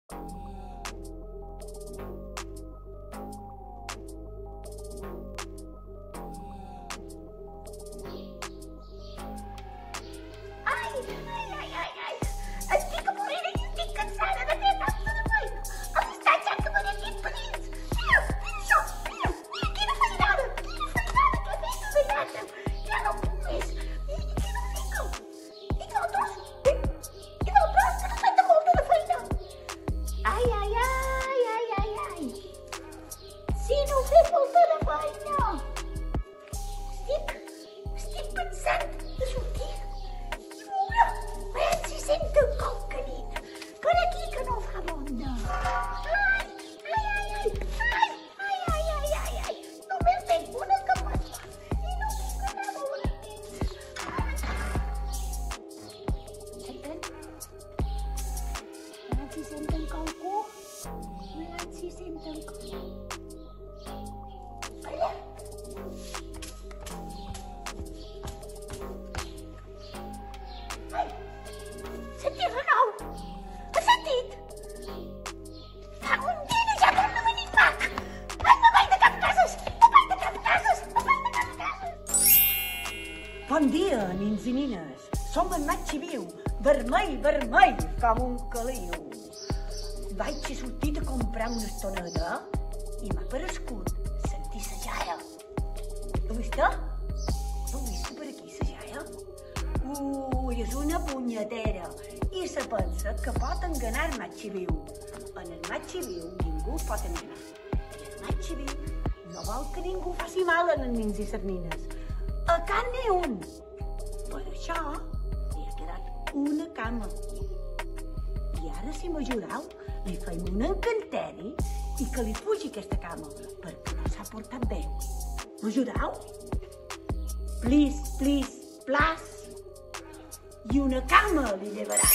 Estic avorrida i estic cansada de fer tanta de feina. El missatge que me n'he fet petits. Mira això, mira quina feinada que he fet de llata. Ja no puc més. I què no fico? I d'altres, que no faig de molta de feina. Ai. Si no he fet molta de feina. Estic pensant de sortir i veure si sento el cop canit. Per aquí que no fa bona. Ai. Només tenc una camasa i no puc anar molt endins. Senten? Veurem si senten qualcú. Veurem si senten qualcú. Allà. Sentit de nou? Has sentit? Fa un dia ja torna a venir Mac. No vaig de cap cases. Bon dia, nins i nines. Som en Matxi Viu, vermell com un caliu. Vaig a sortir a comprar una estoneta i m'ha aparegut sentir sa jaia. Heu vist? Heu vist per aquí sa jaia? Ui, és una punyetera i se pensa que pot enganar el Matxi Viu. En el Matxi Viu ningú pot enganar. I el Matxi Viu no vol que ningú faci mal a les nins i les nines. A cap ni un. Per això li ha quedat una cama. I ara, si m'ajudeu, li feim un encanteri i que li fugi aquesta cama, perquè no s'ha portat bé. M'ajudeu? Please, plas. I una cama li llevarà.